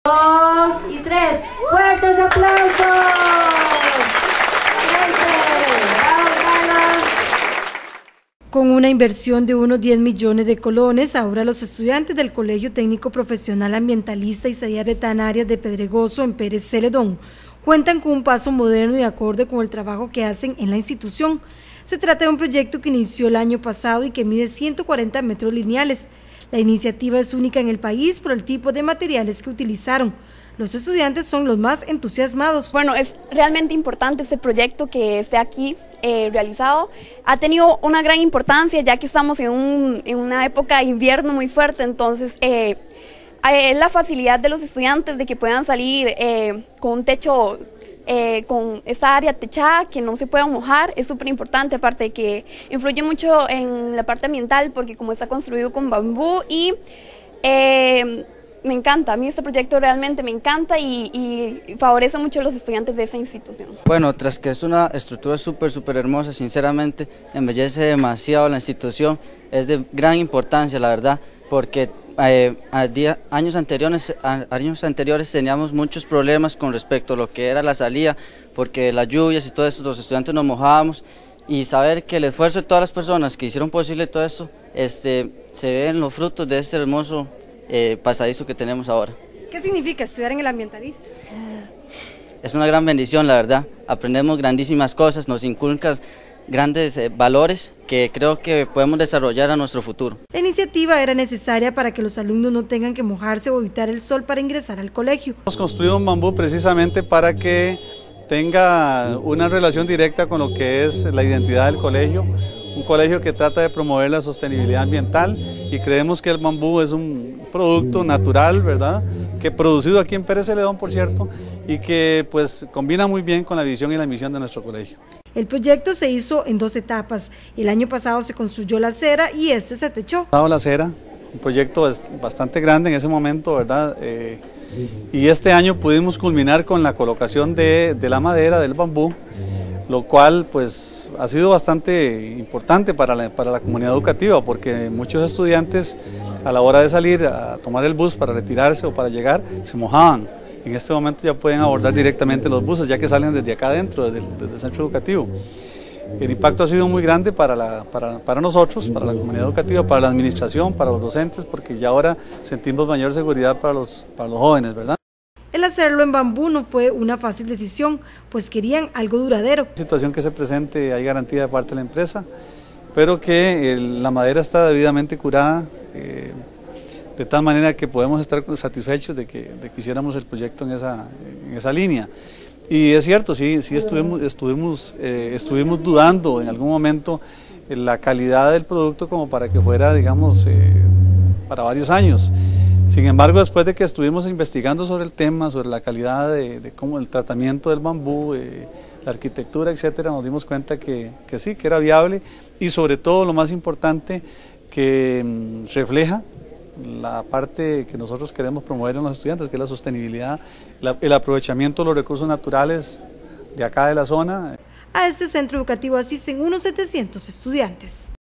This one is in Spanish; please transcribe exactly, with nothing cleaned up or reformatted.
dos y tres. ¡Fuertes aplausos! Con una inversión de unos diez millones de colones, ahora los estudiantes del Colegio Técnico Profesional Ambientalista Isaías Retana Arias de Pedregoso en Pérez Celedón cuentan con un paso moderno y acorde con el trabajo que hacen en la institución. Se trata de un proyecto que inició el año pasado y que mide ciento cuarenta metros lineales. La iniciativa es única en el país por el tipo de materiales que utilizaron. Los estudiantes son los más entusiasmados. Bueno, es realmente importante este proyecto que esté aquí eh, realizado. Ha tenido una gran importancia ya que estamos en, un, en una época de invierno muy fuerte, entonces eh, es la facilidad de los estudiantes de que puedan salir eh, con un techo, eh, con esta área techada, que no se pueda mojar, es súper importante, aparte de que influye mucho en la parte ambiental porque como está construido con bambú y eh, me encanta, a mí este proyecto realmente me encanta y, y favorece mucho a los estudiantes de esa institución. Bueno, tras que es una estructura súper, súper hermosa, sinceramente embellece demasiado la institución, es de gran importancia la verdad, porque eh, a día, años, anteriores, a, años anteriores teníamos muchos problemas con respecto a lo que era la salida, porque las lluvias y todo eso, los estudiantes nos mojábamos, y saber que el esfuerzo de todas las personas que hicieron posible todo eso, este, se ven los frutos de este hermoso Eh, pasadizo que tenemos ahora. ¿Qué significa estudiar en el ambientalista? Es una gran bendición, la verdad. Aprendemos grandísimas cosas, nos inculcan grandes eh, valores que creo que podemos desarrollar a nuestro futuro. La iniciativa era necesaria para que los alumnos no tengan que mojarse o evitar el sol para ingresar al colegio. Hemos construido un bambú precisamente para que tenga una relación directa con lo que es la identidad del colegio, un colegio que trata de promover la sostenibilidad ambiental y creemos que el bambú es un producto natural, ¿verdad?, que producido aquí en Pérez Celedón, por cierto, y que pues combina muy bien con la visión y la misión de nuestro colegio. El proyecto se hizo en dos etapas. El año pasado se construyó la acera y este se techó. La acera, un proyecto bastante grande en ese momento, ¿verdad?, eh, y este año pudimos culminar con la colocación de, de la madera, del bambú, lo cual pues ha sido bastante importante para la, para la comunidad educativa, porque muchos estudiantes a la hora de salir a tomar el bus para retirarse o para llegar se mojaban. En este momento ya pueden abordar directamente los buses, ya que salen desde acá adentro, desde, desde el centro educativo. El impacto ha sido muy grande para, la, para, para nosotros, para la comunidad educativa, para la administración, para los docentes, porque ya ahora sentimos mayor seguridad para los, para los jóvenes, ¿verdad? El hacerlo en bambú no fue una fácil decisión, pues querían algo duradero. La situación que se presente hay garantía de parte de la empresa, pero que el, la madera está debidamente curada, eh, de tal manera que podemos estar satisfechos de que, de que hiciéramos el proyecto en esa, en esa línea. Y es cierto, sí, sí estuvimos, estuvimos, eh, estuvimos dudando en algún momento en la calidad del producto como para que fuera, digamos, eh, para varios años. Sin embargo, después de que estuvimos investigando sobre el tema, sobre la calidad de, de cómo el tratamiento del bambú, eh, la arquitectura, etcétera, nos dimos cuenta que, que sí, que era viable y sobre todo lo más importante, que mm, refleja la parte que nosotros queremos promover en los estudiantes, que es la sostenibilidad, la, el aprovechamiento de los recursos naturales de acá de la zona. A este centro educativo asisten unos setecientos estudiantes.